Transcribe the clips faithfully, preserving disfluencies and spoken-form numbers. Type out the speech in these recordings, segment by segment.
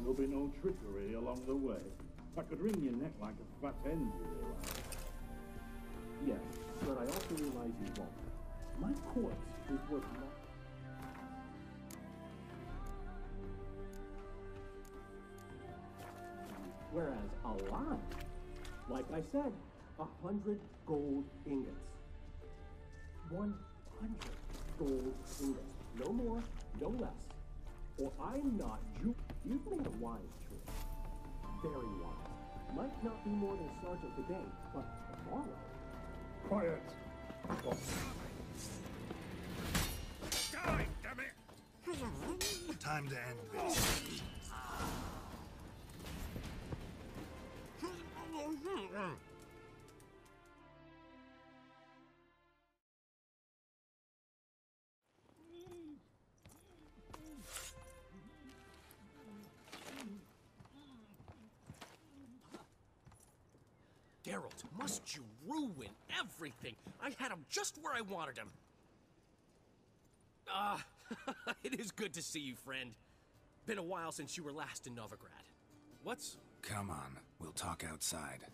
there'll be no trickery along the way. I could wring your neck like a fat hen, you realize. Yes, but I also realize you won't. My corpse is worth nothing. Whereas alive, like I said, a hundred gold ingots. One hundred gold ingots. No more, no less. Or I'm not you. You've made a wise choice. Very wise. Might not be more than sergeant today, but tomorrow. Quiet! Die, damn it! Time to end this. Geralt, must you ruin everything? I had him just where I wanted him. Ah, it is good to see you, friend. Been a while since you were last in Novigrad. What's... Come on, we'll talk outside.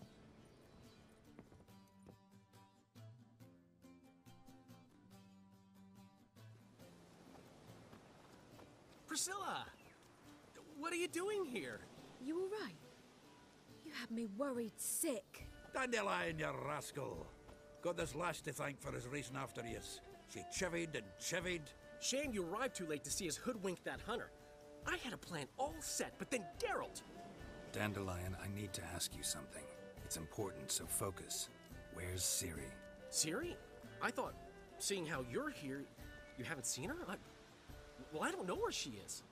Priscilla! What are you doing here? You all right? You had me worried sick. Dandelion, you rascal. Got this lass to thank for his racing after yous. She chivied and chivied. Shame you arrived too late to see us hoodwink that hunter. I had a plan all set, but then Geralt... Dandelion, I need to ask you something. It's important, so focus. Where's Ciri? Ciri? I thought, seeing how you're here, you haven't seen her? I... Well, I don't know where she is.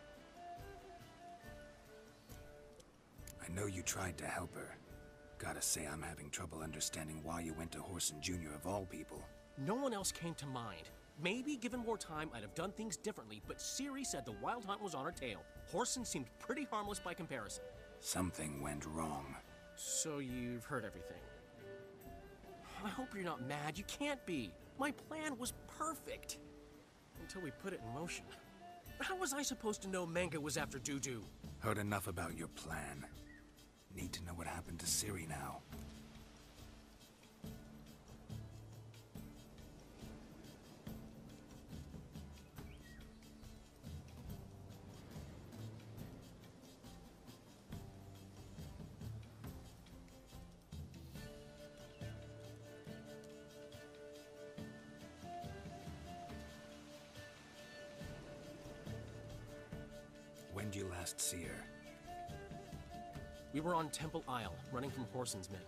I know you tried to help her. Gotta say, I'm having trouble understanding why you went to Whoreson Junior of all people. No one else came to mind. Maybe, given more time, I'd have done things differently, but Ciri said the Wild Hunt was on her tail. Whoreson seemed pretty harmless by comparison. Something went wrong. So you've heard everything. I hope you're not mad. You can't be. My plan was perfect. Until we put it in motion. How was I supposed to know Manga was after Dudu? Heard enough about your plan. Need to know what happened to Ciri now. When did you last see her? We were on Temple Isle, running from Whoreson's men.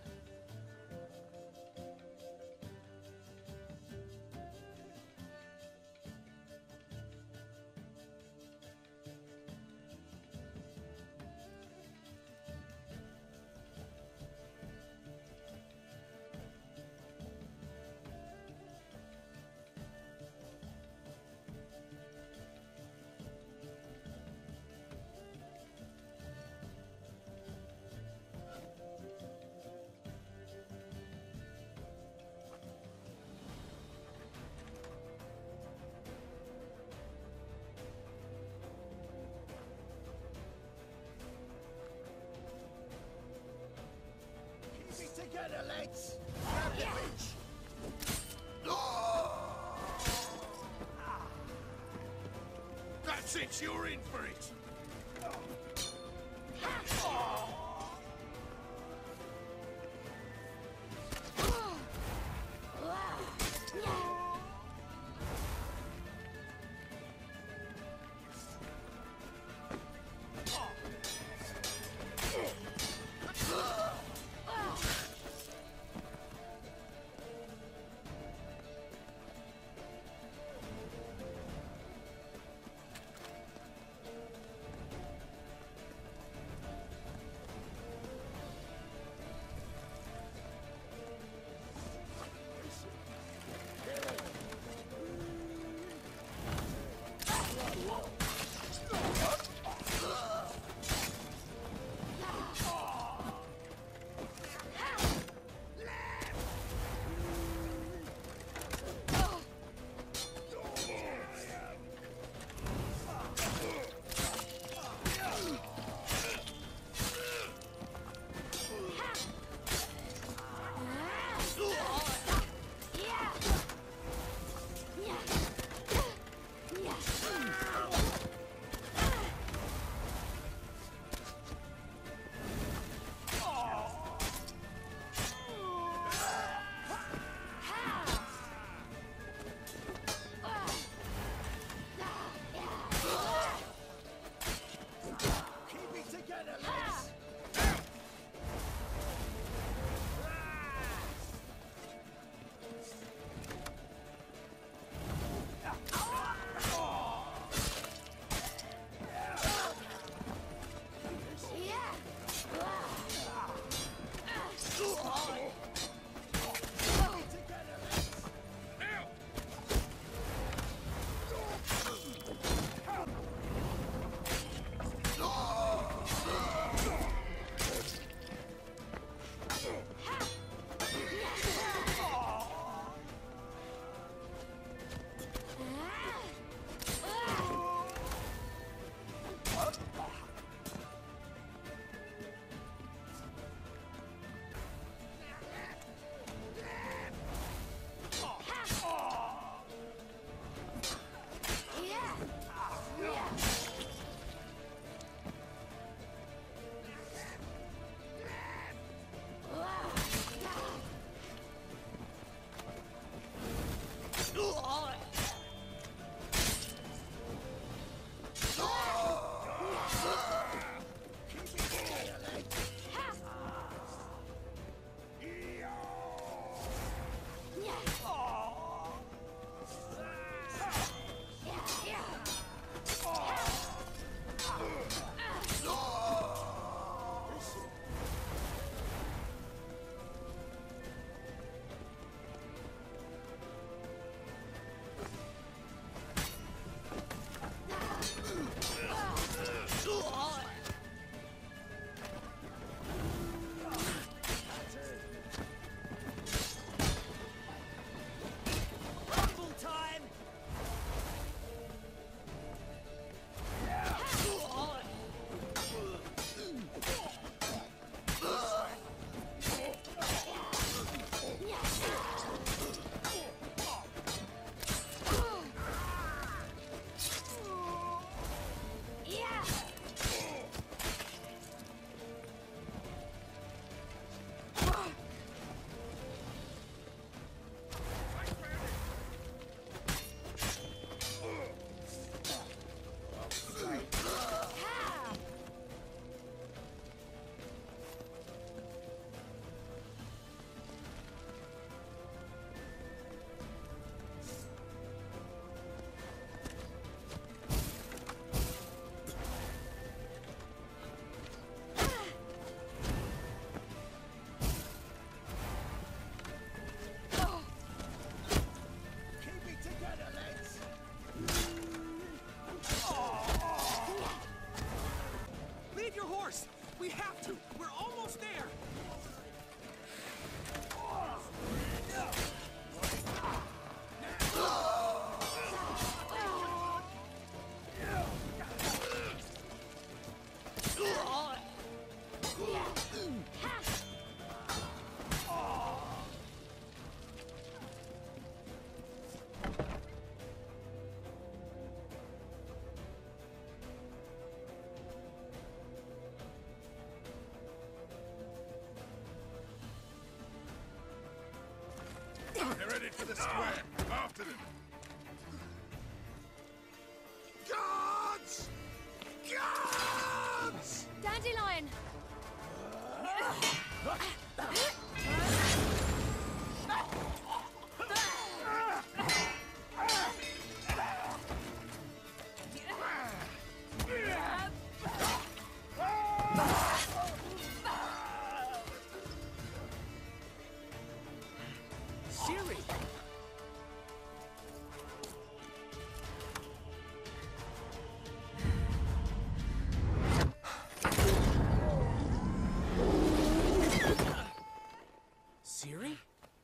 Together, lads! Grab the bitch! That's it, you're in for it! We have to! We're almost there! They're ready for the square. After them. Guards! Guards! Dandelion! Ciri! Ciri?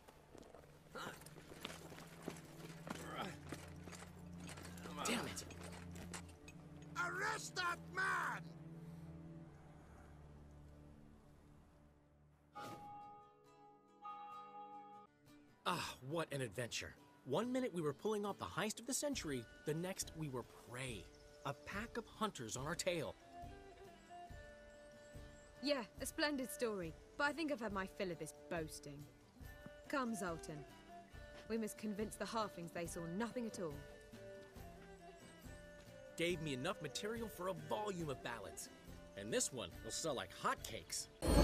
Damn it! Arrest that man! Ah, what an adventure. One minute we were pulling off the heist of the century, the next we were prey. A pack of hunters on our tail. Yeah, a splendid story, but I think I've had my fill of this boasting. Come, Zoltan. We must convince the halflings they saw nothing at all. Gave me enough material for a volume of ballads. And this one will sell like hotcakes.